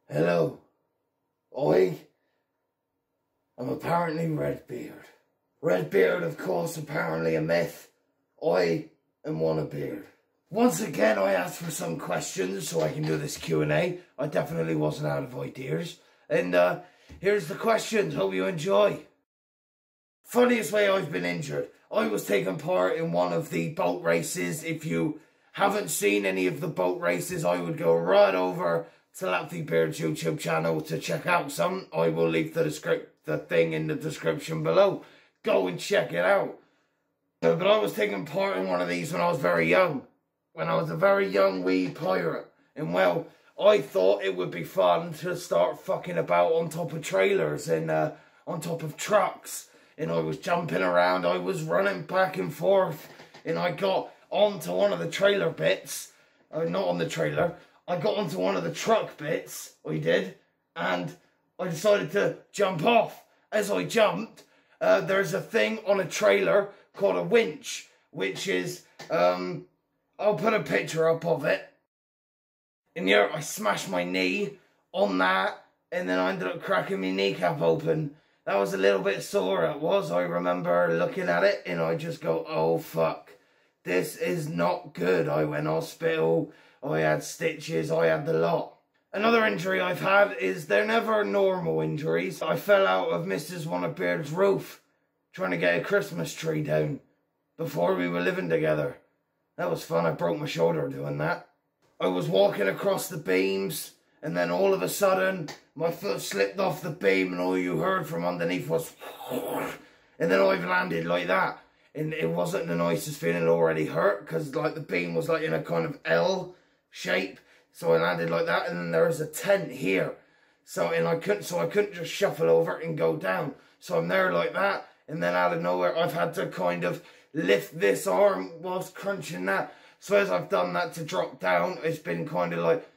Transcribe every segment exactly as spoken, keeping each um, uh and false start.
Hello. I am apparently Redbeard. Redbeard, of course, apparently a myth. I am Wannabeard. Once again, I asked for some questions so I can do this Q and A. I definitely wasn't out of ideas. And uh, here's the questions. Hope you enjoy. Funniest way I've been injured. I was taking part in one of the boat races. If you haven't seen any of the boat races, I would go right over to TalkTober's YouTube channel to check out some. I will leave the, descript the thing in the description below. Go and check it out. Uh, but I was taking part in one of these when I was very young. When I was a very young wee pirate. And well, I thought it would be fun to start fucking about on top of trailers and uh, on top of trucks. And I was jumping around, I was running back and forth. And I got onto one of the trailer bits. Uh, not on the trailer. I got onto one of the truck bits, I did, and I decided to jump off. As I jumped, uh, there's a thing on a trailer called a winch, which is, um, I'll put a picture up of it. And here, I smashed my knee on that, and then I ended up cracking my kneecap open. That was a little bit sore, it was. I remember looking at it, and I just go, oh, fuck. This is not good. I went hospital. I had stitches, I had the lot. Another injury I've had is they're never normal injuries. I fell out of Missus Wannabeard's roof trying to get a Christmas tree down before we were living together. That was fun. I broke my shoulder doing that. I was walking across the beams and then all of a sudden my foot slipped off the beam and all you heard from underneath was and then I've landed like that. And it wasn't the nicest feeling. It already hurt because like the beam was like in a kind of L shape, so I landed like that, and then there was a tent here, so and I couldn't, so I couldn't just shuffle over and go down. So I'm there like that, and then out of nowhere, I've had to kind of lift this arm whilst crunching that. So as I've done that to drop down, it's been kind of like,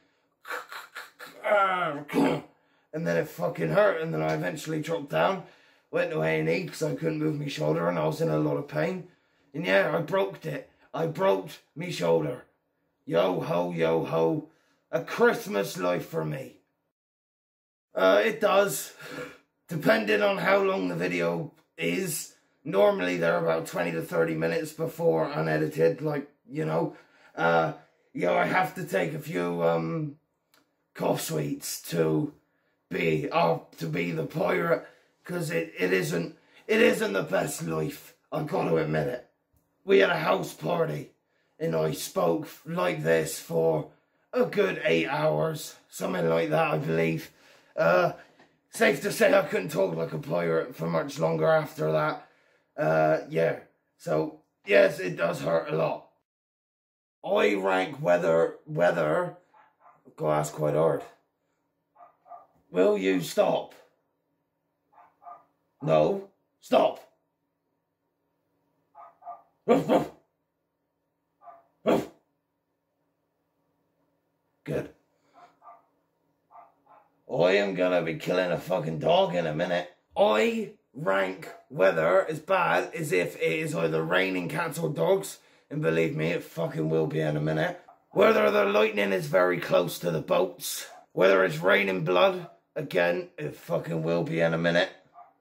and then it fucking hurt, and then I eventually dropped down, went to A and E because I couldn't move my shoulder, and I was in a lot of pain, and yeah, I broke it. I broke my shoulder. Yo ho, yo ho. A Christmas life for me. Uh, it does. Depending on how long the video is. Normally they're about twenty to thirty minutes before unedited, like, you know. Uh, yeah, I have to take a few, um, cough sweets to be, uh, to be the pirate. Because it, it isn't, it isn't the best life. I've got to admit it. We had a house party. And I spoke like this for a good eight hours. Something like that, I believe. Uh, safe to say I couldn't talk like a pirate for much longer after that. Uh, yeah. So, yes, it does hurt a lot. I rank whether, whether... God, that's quite hard. Will you stop? No. Stop. Good. I am gonna be killing a fucking dog in a minute. I rank weather as bad as if it is either raining cats or dogs. And believe me, it fucking will be in a minute. Whether the lightning is very close to the boats. Whether it's raining blood. Again, it fucking will be in a minute.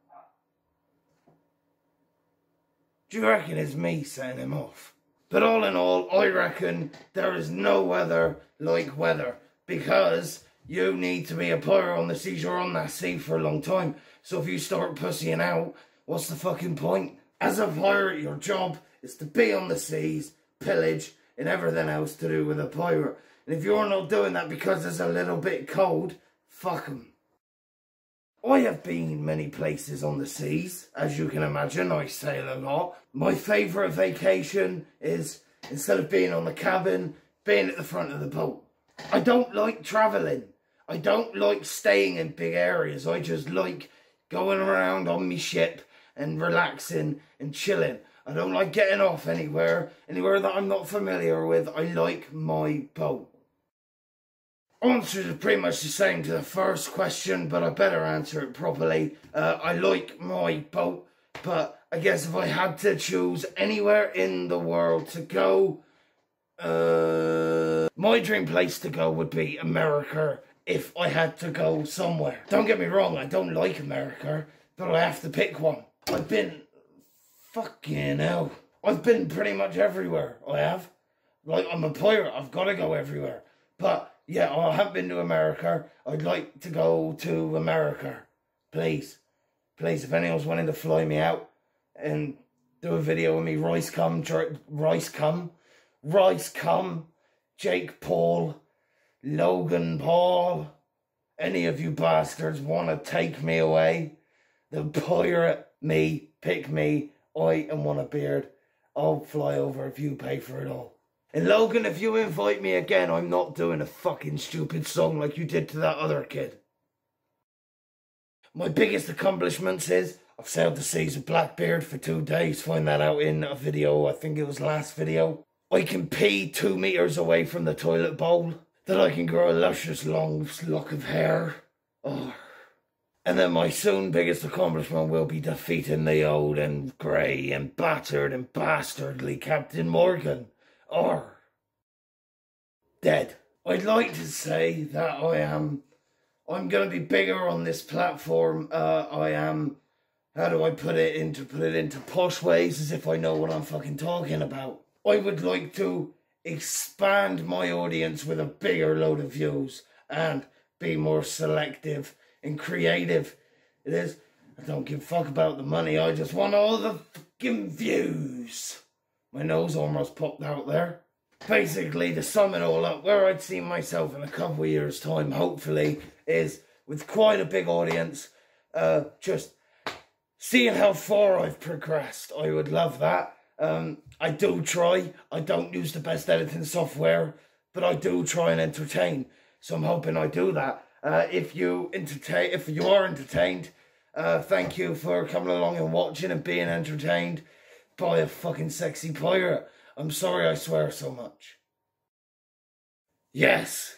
Do you reckon it's me setting him off? But all in all, I reckon there is no weather like weather. Because you need to be a pirate on the seas. You're on that sea for a long time. So if you start pussying out, what's the fucking point? As a pirate, your job is to be on the seas, pillage, and everything else to do with a pirate. And if you're not doing that because it's a little bit cold, fuck 'em. I have been many places on the seas. As you can imagine, I sail a lot. My favourite vacation is, instead of being on the cabin, being at the front of the boat. I don't like travelling. I don't like staying in big areas. I just like going around on my ship and relaxing and chilling. I don't like getting off anywhere, anywhere that I'm not familiar with. I like my boat. Answer is pretty much the same to the first question, but I better answer it properly. Uh, I like my boat, but I guess if I had to choose anywhere in the world to go, uh, my dream place to go would be America. if I had to go somewhere. Don't get me wrong, I don't like America, but I have to pick one. I've been... Fucking hell. I've been pretty much everywhere, I have. Like, I'm a pirate, I've got to go everywhere. But, yeah, I haven't been to America. I'd like to go to America. Please. Please, if anyone's wanting to fly me out and do a video with me, Rice Cum, Rice Cum, Rice Cum, Jake Paul, Logan Paul, any of you bastards want to take me away, the pirate me, pick me, I am Wannabeard. I'll fly over if you pay for it all. And Logan, if you invite me again, I'm not doing a fucking stupid song like you did to that other kid. My biggest accomplishments is I've sailed the seas with Blackbeard for two days. Find that out in a video, I think it was last video. I can pee two metres away from the toilet bowl. That I can grow a luscious long lock of hair. Oh. And then my soon biggest accomplishment will be defeating the old and grey and battered and bastardly Captain Morgan. Or dead. I'd like to say that I am... I'm going to be bigger on this platform. Uh, I am... How do I put it into put it into posh ways as if I know what I'm fucking talking about? I would like to expand my audience with a bigger load of views and be more selective and creative. It is. I don't give a fuck about the money. I just want all the fucking views. My nose almost popped out there. Basically, to sum it all up, where I'd see myself in a couple of years' time, hopefully, is with quite a big audience. Uh, just seeing how far I've progressed. I would love that. Um, I do try. I don't use the best editing software, but I do try and entertain. So I'm hoping I do that. Uh, if you entertain, if you are entertained, uh, thank you for coming along and watching and being entertained by a fucking sexy pirate. I'm sorry I swear so much. Yes.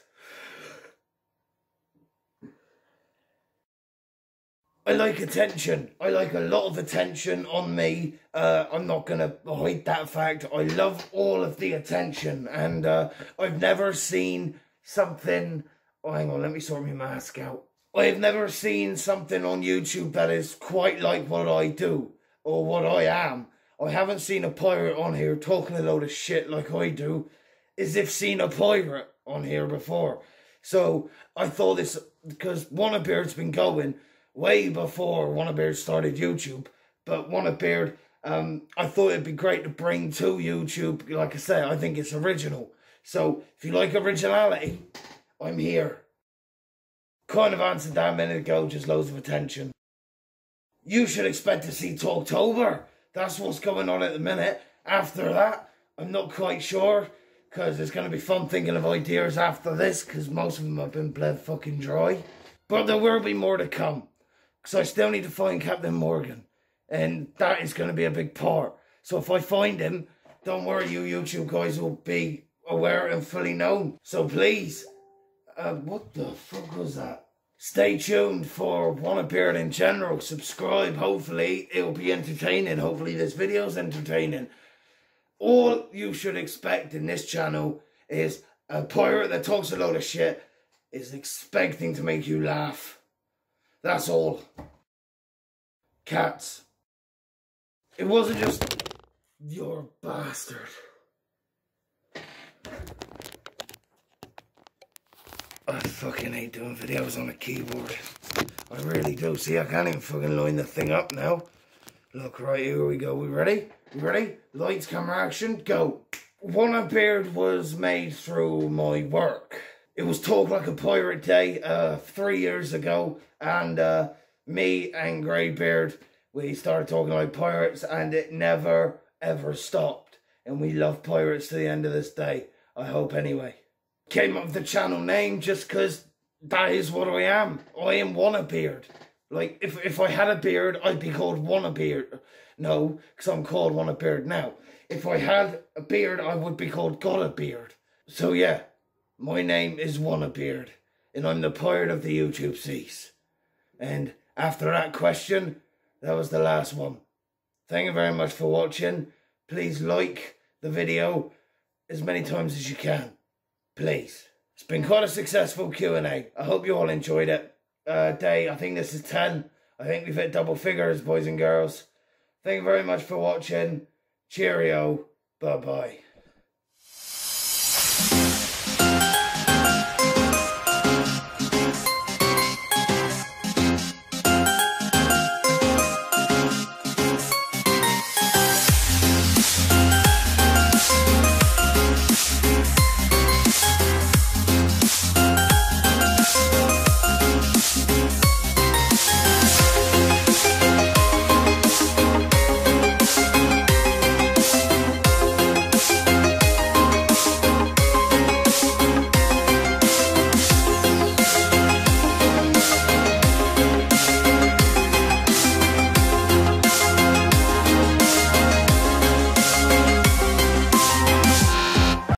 I like attention. I like a lot of attention on me. Uh, I'm not going to hide that fact. I love all of the attention. And uh, I've never seen something... Oh, hang on, let me sort my mask out. I've never seen something on YouTube that is quite like what I do. Or what I am. I haven't seen a pirate on here talking a load of shit like I do. As if seen a pirate on here before. So, I thought this... Because Wannabeard's been going... way before Wannabeard started YouTube, but Wannabeard, um, I thought it'd be great to bring to YouTube. Like I say, I think it's original. So, if you like originality, I'm here. Kind of answered that a minute ago, just loads of attention. You should expect to see TalkTober. That's what's going on at the minute. After that, I'm not quite sure, because it's going to be fun thinking of ideas after this, because most of them have been bled fucking dry. But there will be more to come. Because I still need to find Captain Morgan. And that is going to be a big part. So if I find him, don't worry, you YouTube guys will be aware and fully known. So please, uh, what the fuck was that? Stay tuned for Wannabeard in general. Subscribe, hopefully it'll be entertaining. Hopefully this video's entertaining. All you should expect in this channel is a pirate that talks a load of shit is expecting to make you laugh. That's all. Cats. It wasn't just... You're a bastard. I fucking hate doing videos on a keyboard. I really do. See, I can't even fucking line the thing up now. Look, right, here we go. We ready? We ready? Lights, camera, action, go. Wannabeard was made through my work. It was Talk Like a Pirate Day uh, three years ago, and uh, me and Greybeard, we started talking like pirates, and it never, ever stopped. And we love pirates to the end of this day. I hope anyway. Came up with the channel name just because that is what I am. I am Wannabeard. Like, if, if I had a beard, I'd be called Wannabeard. No, because I'm called Wannabeard now. If I had a beard, I would be called Got a Beard. So yeah. My name is Wannabeard, and I'm the pirate of the YouTube seas. And after that question, that was the last one. Thank you very much for watching. Please like the video as many times as you can. Please. It's been quite a successful Q and A. I hope you all enjoyed it. Uh, day, I think this is ten. I think we've hit double figures, boys and girls. Thank you very much for watching. Cheerio. Bye-bye.